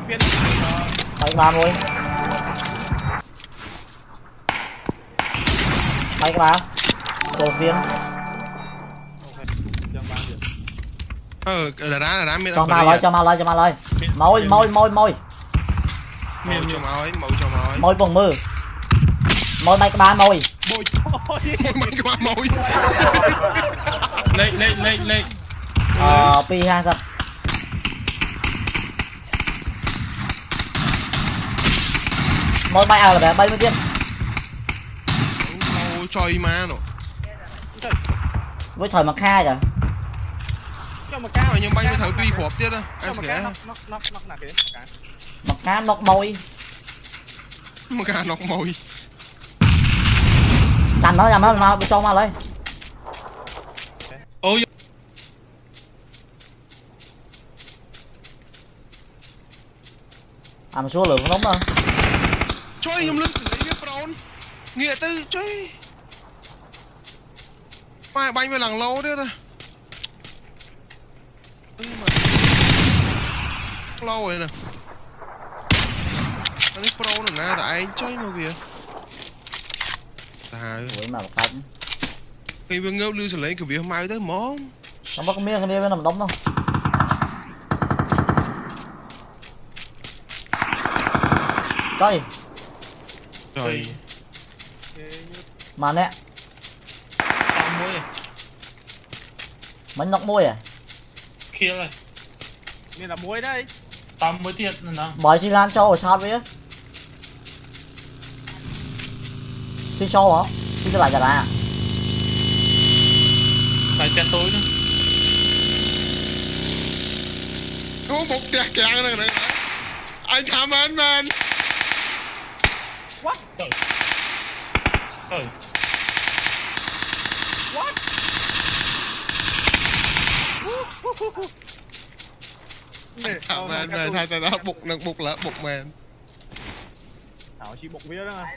viên bay ba thôi bay ba một viên là đá miền cho mau lên môi cho máu ấy môi vùng mưa môi bay ba môi lên pi ha sao môi bay là bay mới tiên chơi ma nó với thời mà kha rồi nhưng bay với thời tuy hộp tiết đó mặc cá nọc môi mà cá nọc môi chằn nó mà cho mà lấy ôi mà số lượng nó mà chơi nhầm lưng lấy cái prawn nghĩa tư chơi mai bay với làng lâu đấy đó lâu rồi nè anh ấy pro nè nè tại anh chơi mà kìa vậy mà một cánh khi vừa ngâu lưu sẽ lấy cái việc mai tới món nó bắt miếng cái đi với nằm đóng đâu coi trời mà nè sao môi mình nọc môi à kia rồi nên là muối đây tao mới tiệt nè bởi xi lan cho ở sao vậy xi show hả xi cái lại trả lại phải tên tối nữa có một tẹt kẹt này anh tham ăn man what trời what man thay đó bục là bục man thảo chỉ bục vía đó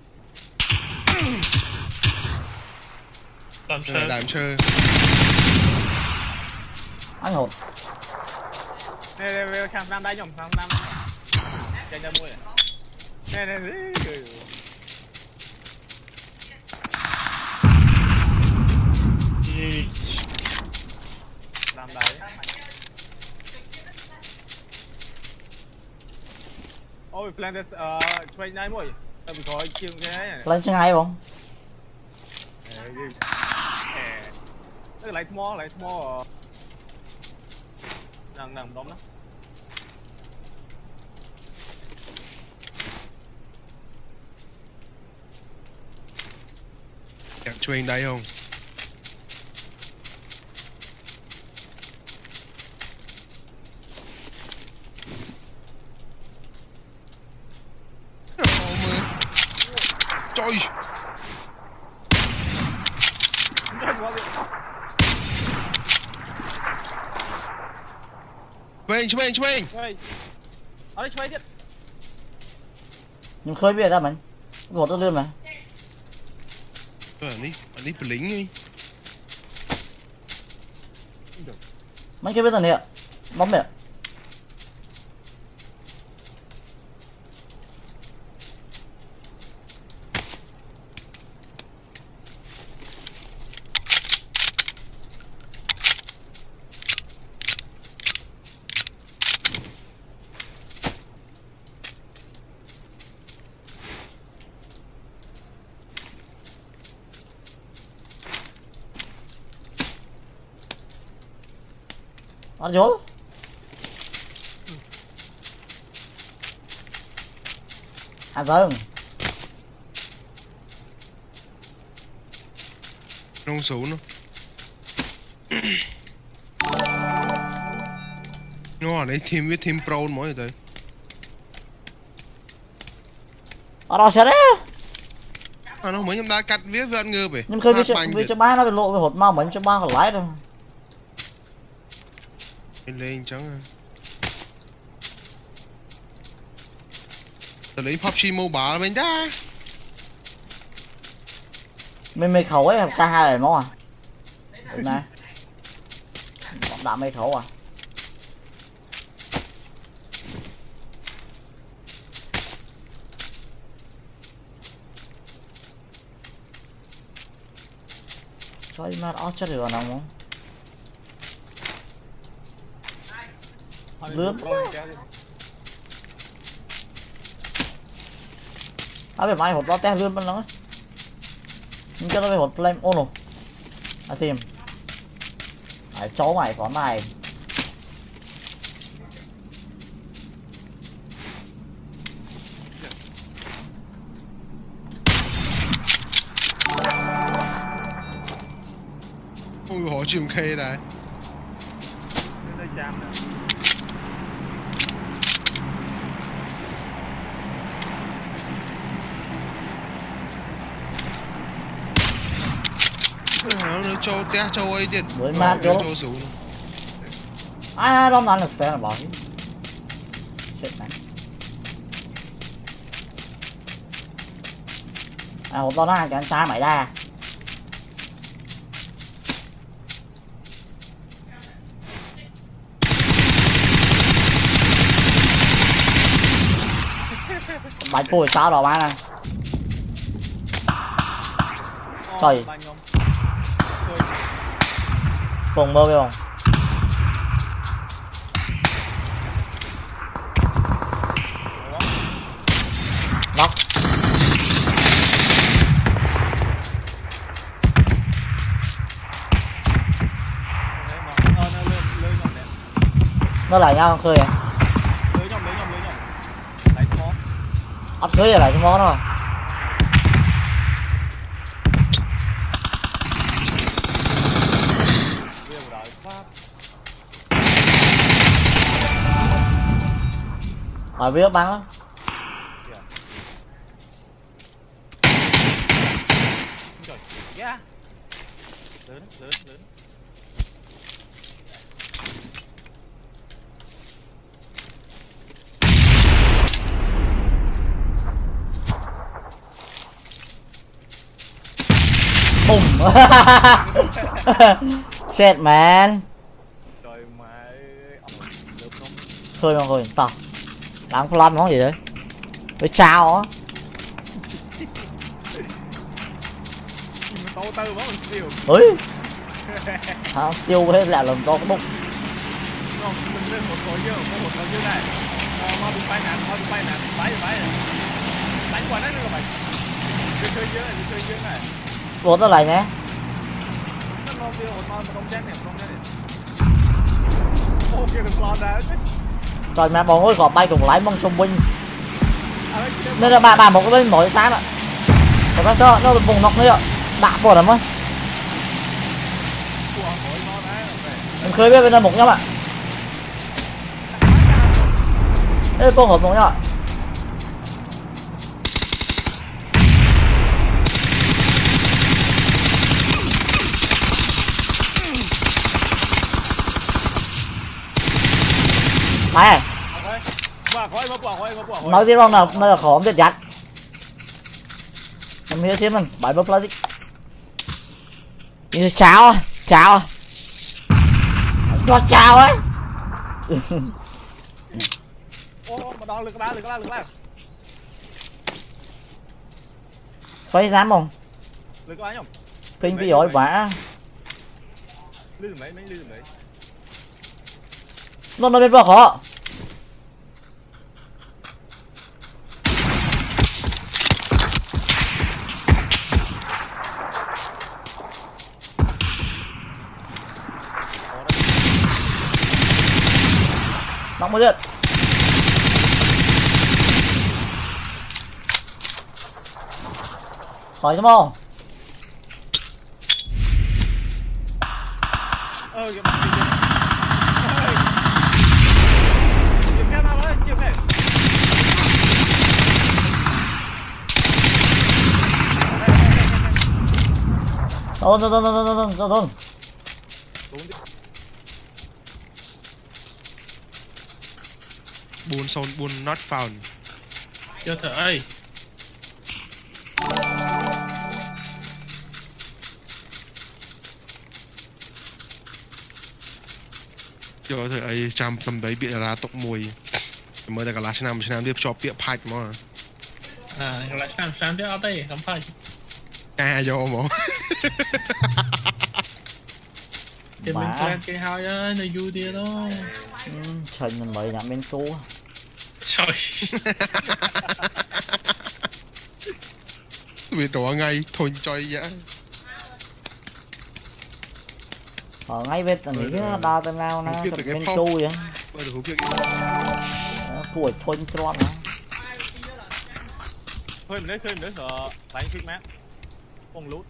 tạm chơi đàm chơi anh hồn nè tham nam đây nhom tham nam chơi chơi muối nè làm đấy ôi plan this train này muối tao bị có chiêu cái này lên chân hay không tức lại small nằm đóng đó kẹt train đây không trời Chuyền ở đây chơi tiếp nhưng khơi biết ra mình một nó lươn mà anh ấy lính đi mấy cái biết rồi nè bấm nè ăn vô dừng nông số nó nó ở đây thêm với thêm pro mỗi tới đó sẽ đấy nó mới nhầm ta cắt viết với ăn ngơ về nhưng khơi với cho ba nó bị lộ với hột mau mấy cho ba còn lái đâu lên trắng tao lấy PUBG Mobile mình đã mày khẩu ấy K2 này máu à đúng nè bọn đạm mày khẩu à Trời mà ó chết rồi nào không? Lướt. Á phải mai hột lo té lướt bên nó. Nhưng cho nó phải hột flame ôn rồi. À xem. Ai chó mày có mày. Ôi họ chìm khay này. Nơi chạm nè. Nó cho té cho ấy điện. Với mát vô. Cho xuống. I don't understand about it. Shit man. À hột lo nó ăn cái anh trai mày ra. Bánh phôi sao đó bạn à. Trời. Cùng mơ với không? Nóc. Nó lại nhau khơi à? Lưới nhom. Lấy cái món. Ất khơi là lại cái món rồi. Rồi biết bắn lắm. Trời, yeah. Lớn. Bùng. Shit man. Trời mày được không? Thôi mọi người, tao đáng plan món gì đấy với chao á. Mình to tư quá mình siêu. Ui không siêu hết là lần to có đụng. Không, mình lên một cối dưa này. Mau bị bay nè, bay này. Đánh qua đó nữa rồi mày. Chơi dưa này. Vốn nó lại nhé. Nó ngon tiêu, ngon mà không chết nè. Ô kìa đừng lọt ra chứ. Trời mà bọn ơi có bay cùng lái mong xung binh. Nên là bà một cái bên mỗi sáng ạ. Còn nó sợ nó vùng nọc nữa ạ. Đạp vào lắm á. Mình khơi biết bên đây một nhá bạn. Ê cô hợp một nhá. Này nói tiếp không nào, nó là khó biết dắt. Em hiểu xem mình bài bớt lấy đi. Chào nó chào ấy. Ô mà đo lực ba. Phải dám không? Lực ba không? Kinh bị ổi vã. Lư mấy. Nó bên vào khó. Nóng mới giật. Khỏi chứ không? Kìa bạn kìa. Chịu cái nào đấy, chịu cái. Thôi. Buồn not found. Cho thở ơi. Cho thử ấy chăm tầm đấy bị ra tốc mùi. Mới là cả láឆ្នាំtiếp cho bịa phạch mà. À, lại làm tiếp ở đây không phải. À vô mà. Thì mình clan cây hai á, này vui đi đó. Trình mình mới nhắm bên tu. Trời. Vì đồ ngay thôi chơi vậy. Ở ngay bên tầngนี้đào tầng nào nè, bên tu vậy. Bây giờ không biết. Phủi thôi tròn nè. Khơi mình đấy sợ đánh kích mát. Không lút.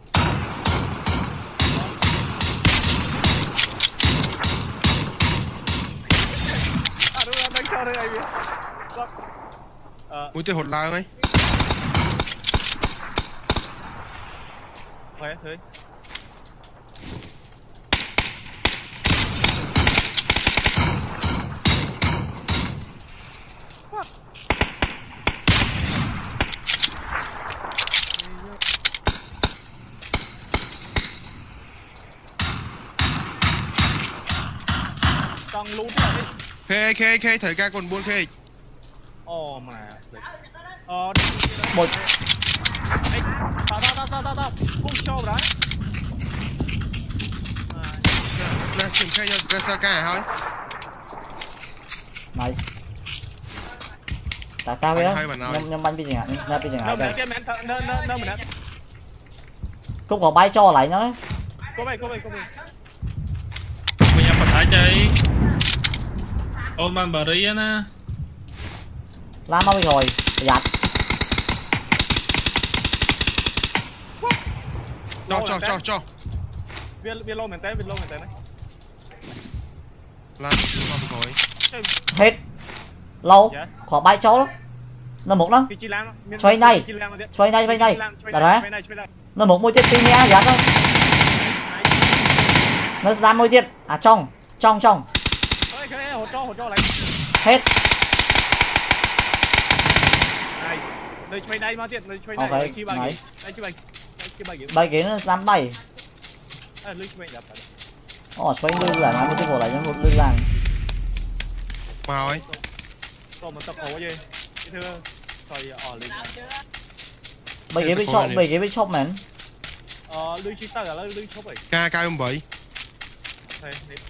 Đúng rồi, đánh cho đây anh biết. Ui tôi hột lao ấy. Khỏe thôi. Tăng lút Khê thời ca còn buôn khê. Ồ mà. Một. Ê, tao. Cũng cho đấy. Nè, kiểm khai cho ra sao cả thôi. Nice. Ta biết đó. Nhưng bánh bây giờ hả? Nhưng snap bây giờ hả? Nó Cúc vào bay cho lại nó. Có bay. Mình nhập phải chơi. Ôn man bờ rí á nè. Làm mau rồi, giặt. Cho. Viên lô mình té đấy. Làm rồi. Hết. Lâu. Khỏi bay cho đó. Nó một đó. Xoay này. Đó đấy. Nó một môi tiết pin nha, giặt không? Nó ra môi tiết. À trong. Hết. Nơi chơi đây mà tiện, nơi chơi đây. Okay, đây bay kia nó dám bay. Xoay lưng lại nói một cái bộ lại cho một lưng làng. Màu ấy. Còn một tập ổ gì? Cái thưa rồi lên. Bay ghế với shop man. Lưng chỉ tao là lưng shop ấy. Ca 7. Đây.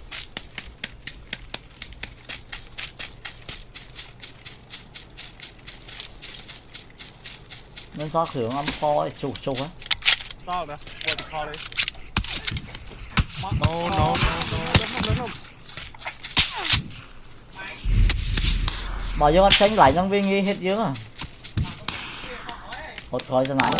Nên do khử âm kho ấy, chụp á. Sao nữa? Quay kho đi. No. Bảo vô tránh lại nhân viên nghi hết dưới à. Hột khói ra lại.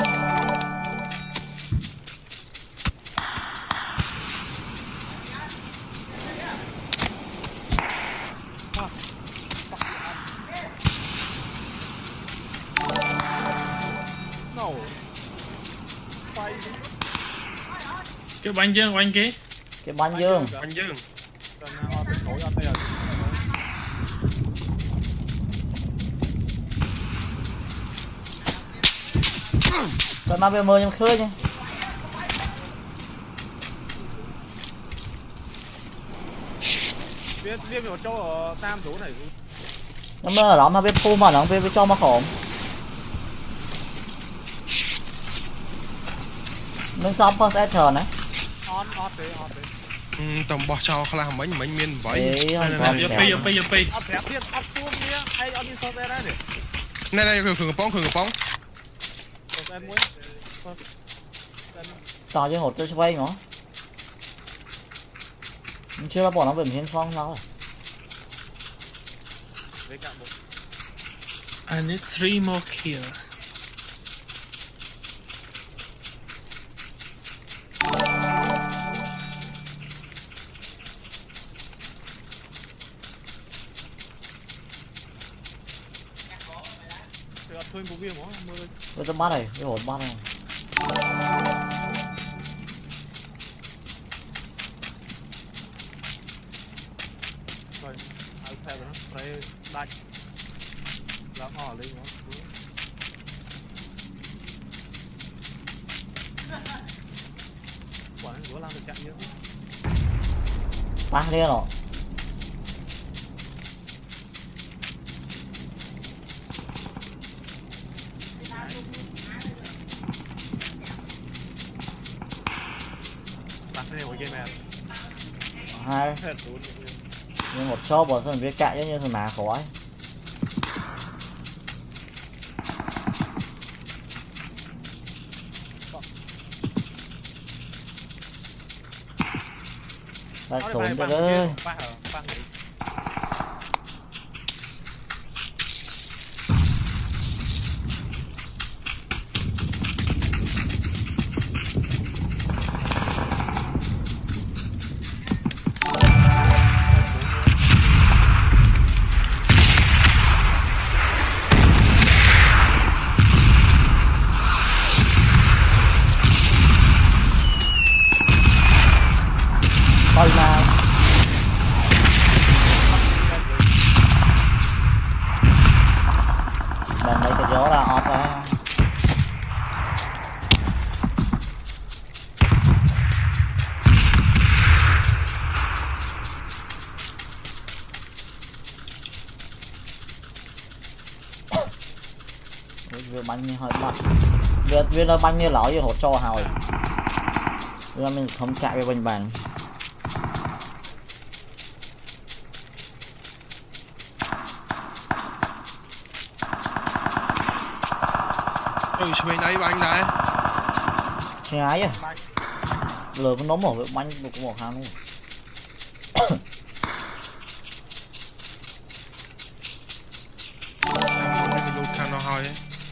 Cái bánh dương quanh kia. Cái bánh dương. Còn mang về mơ nhưng khơi nha. Viết một chỗ ở tam chỗ này. Nó mơ ở đó mà biết phô mà nó không biết cho mà khổm. Mình xong first editor này. On đi. Tổng bỏ cho là mấy miền vậy. Dập pi. Này khử bóng. Tao chứ hột cho quay nó. Mình chưa bỏ nó về hiên phong đâu rồi. I need 3 more kill. Tôi tao bắt này, cái hột bắt này. Rồi, theo nó phải đánh. Làm họ lên nó. Quả của làm được chặn nữa. Tăng lên rồi. 2 nhưng một số bọn sẽ biết cãi giống như thằng mà khỏi ta xuống đi ơi coi nào bạn lấy cái gió là off ra vừa bắn như hơi bắn vừa nó bắn như lỗi vừa hột cho hồi vừa mình không chạy về bên bàn Bên đây bánh đấy trái à lừa nó nóng một bánh một hàng luôn lụt khăn nó hơi ấy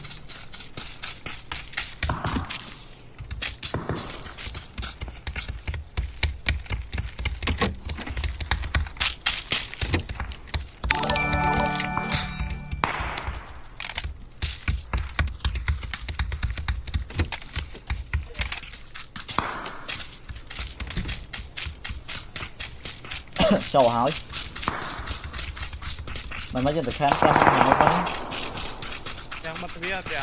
cho hỏi mình mới dân từ khám cam mình mới phấn đang bắt vía thì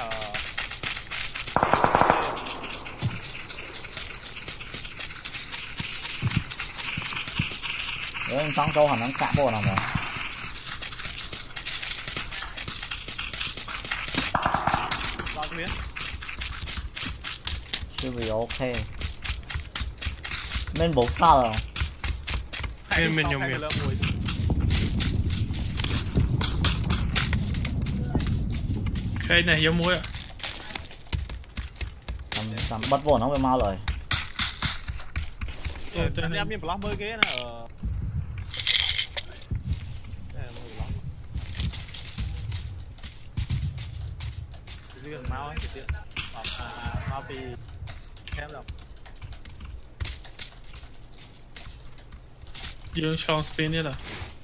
để anh tăng cho hắn nó cạ bộ nào rồi lo cái chưa bị ok nên bố sao rồi mình nhung miệt Khay này giống muối ạ. Tầm bắt vốn nó bị mau rồi. Anh em block mới ghế nó ở riêng máu ấy thì máu thì kém rồi. Dương Sean Spin đấy là.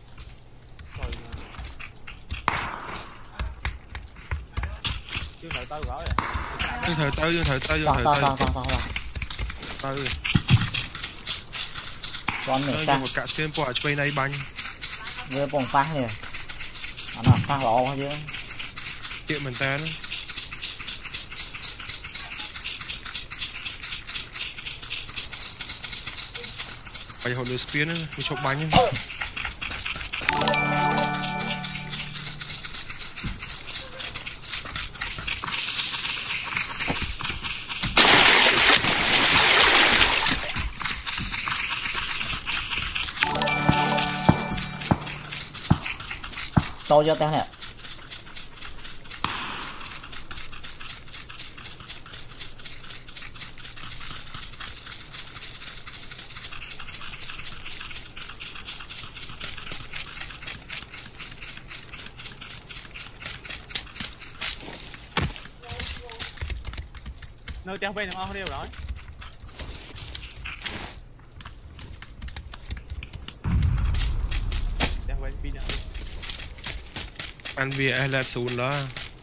Dương thời tới rồi. Dương thời tới. Tới. Con mình sang một cả skin của chơi này bánh. Vừa bông phát nè. Anh nào phát lọ chứ. Tiệm mình tên. Bây giờ hồi spin mình chụp bánh. Tôi cho tên nè. Nơi treo bên không đi rồi. Treo bên pin nha. Anh vì ai là xuống đó.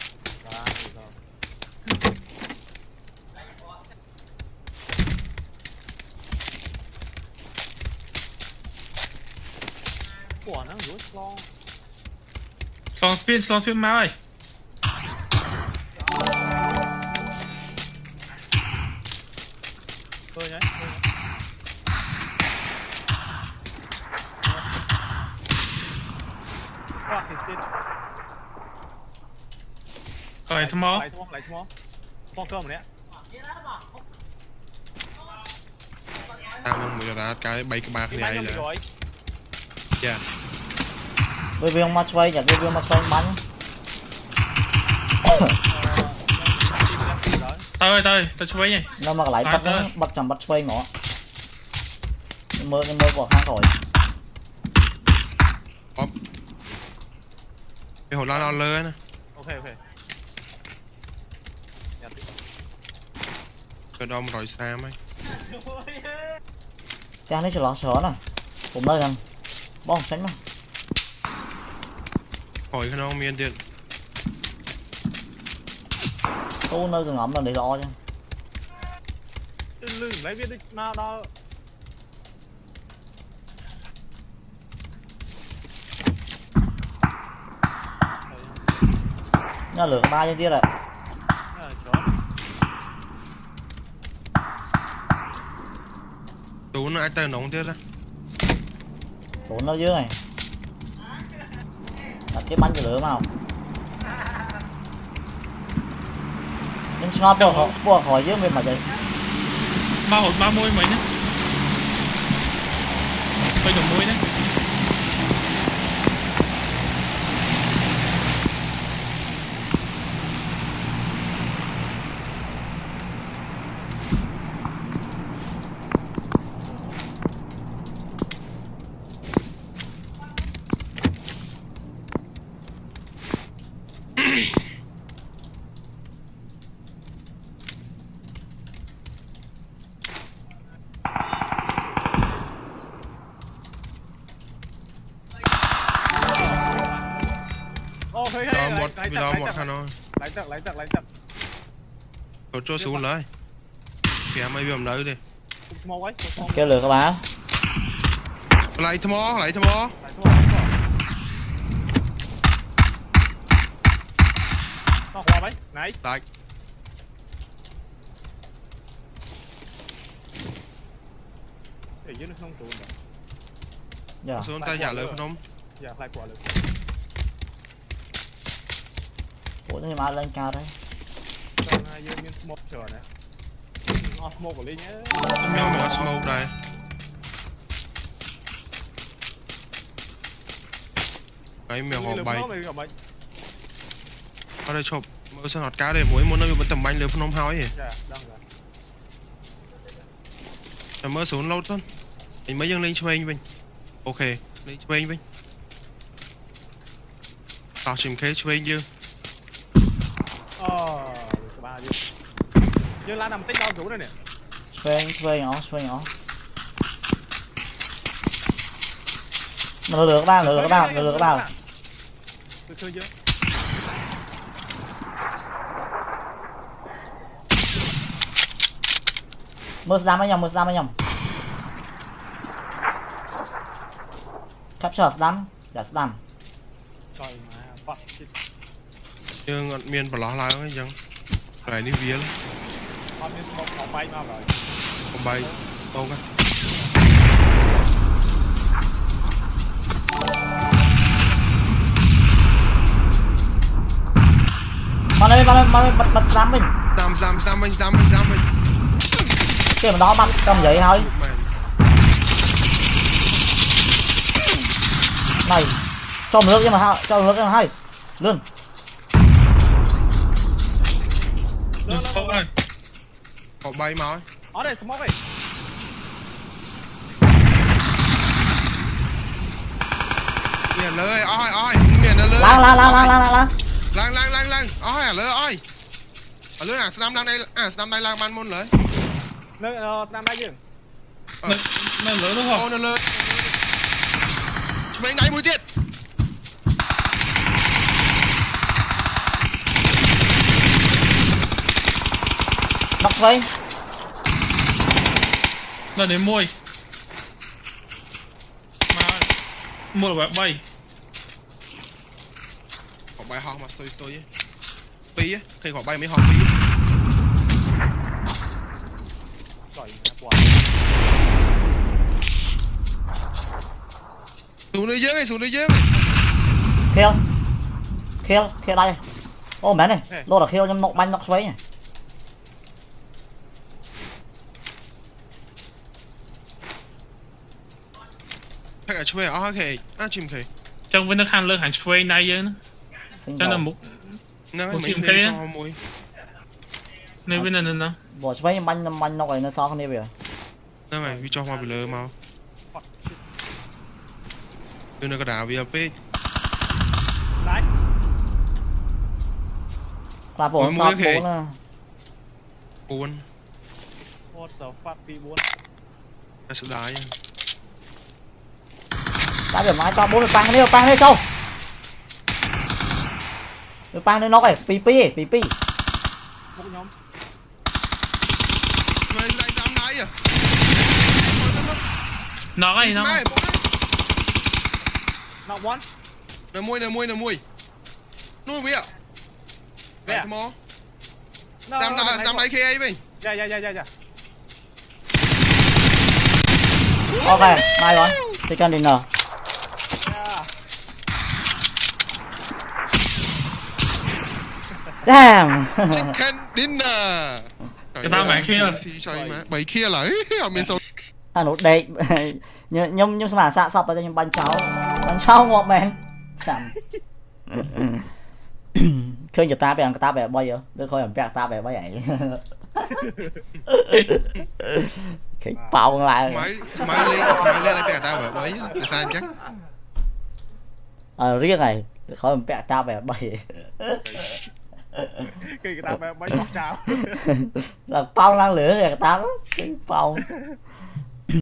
Quả nó rút lo. Sean Spin máu ơi. Thôi nhá. Quá thì shit. Rồi thơm máu. Lại thua. Phong cơm này. Tao mong mình ra cái bay cái bạc này là. Dạ. Với viên mà xoay nhặt với viên mà xoay bắn. Tao xoay nhỉ. Nó mà lại bắt chầm bắt xoay ngõ. Mơ vào khang khỏi. Cái hồi lo lơ nè. Ok. Cái đom rồi xa mấy. Cha nó sợ nè. Cũng nơi gần. Bom sánh mà. Hỏi cái nó miên tiền. Tôi nơi rừng ẩm là để lo chứ. Lưng lấy biết nào đó. Nó lửa 3 trên kia rồi. Tú nó ai tay nóng tiếc đó. Xuống nó dưới này. Đặt cái bánh cho lửa vào. Nhưng snap bỏ khỏi dưới bên mà vậy. Ba môi mày nữa. Bây giờ môi nữa. Đó một thằng nó. Lấy chắc. Rồi cho xuống lấy. Kìa mấy bầm lấy đi. Kêu lửa các bạn. Lấy thơm mó. Nó qua mấy. Này. Tại. Để dưới nó không trụ được. Dạ. Xuống tay nhà lớn không? Dạ, lại quả lực. Ủa nhưng mà lên cao đấy. Còn dương miên smoke chờ này. Smoke của Linh nhé. Nó smoke đây. Cái mèo họ bay. Ở đây chụp mới sang hot cá đây mỗi muốn nó bị tầm bánh lửa phân hao ấy. Dạ, đang rồi. Mới xuống lâu thôi. Mình mới dâng lên cho anh Vinh. Ok, lên cho anh Vinh. Tao chìm khế cho anh chứ. Các bạn dương lá nằm tích bao rú đây nè. Xoay nhỏ. Lửa các bạn. Tôi chưa. Mơ ra với nhầm. Capture Slam. Dạ Slam. Trời mà fuck shit. Nhưng ngọn miền bỏ ló lại cái chẳng. Lại đi vía lên. Con miên smoke nó bay mau rồi. Không bay. Smoke á. Mà lên bật Slam mình. Slam mình. Cái mà đó bắn cầm vậy thôi. Này. Cho nước cho mà hai. Lương. Đừng smoke này. Có bay máu. Ở đây smoke này. Miền lơi, oi. Miền nó lơi. Lang. Lang. Oi, lơi oi. Ở lơi Slam đang đây, Slam đây lang ban môn lơi. Nó Slam đây chứ. Nó lỡ đúng không? Nó lơi. Chúng mình đánh mũi tiết. Nóc xoay. Nó đến môi. Mà mua là bay. Có bay ho mà tôi ấy. Pí á, khi có bay mới ho pí. Trời quả. Xuống nơi dưới. Kill đây. Ô mẹ này, lô là kill nhưng nọc banh nọc xoay này. cả chơi ok chim kì trong bên nó khăn lơ hẳn chơi này chứ cho nó mục nó một chim kì kì cho mùi nơi bên này nó bỏ xoay banh nó gọi nó sao không đi bây giờ nó mày vì cho hoa bị lơ mau đừng nó có đảo vì AP đấy là bộ sao bộ là buồn một số phát bị bốn nó sẽ đái đã được máy to 4 được băng đi sâu được băng đi nó này pp một nhóm mày lại dám nãy à nó ấy nó not one nè mui nuôi bây ạ vậy thôi mò dám nãy khi ấy mình dạ ok mai rồi chicken dinner damn chicken dinner cái sao mày kia bảy kia lại ở miền sâu nốt đây nhưng mà xạ sập vào cho bánh cháo ngọt men sẵn khơi cho ta bè bao giờ đứa khơi làm bè ta bè bao vậy cái bao lại máy lên lại bè ta bè bấy để sao chắc riêng này khơi làm bè ta bè bao vậy cái ta bè bấy cháo là bao năng lửa người ta cái bao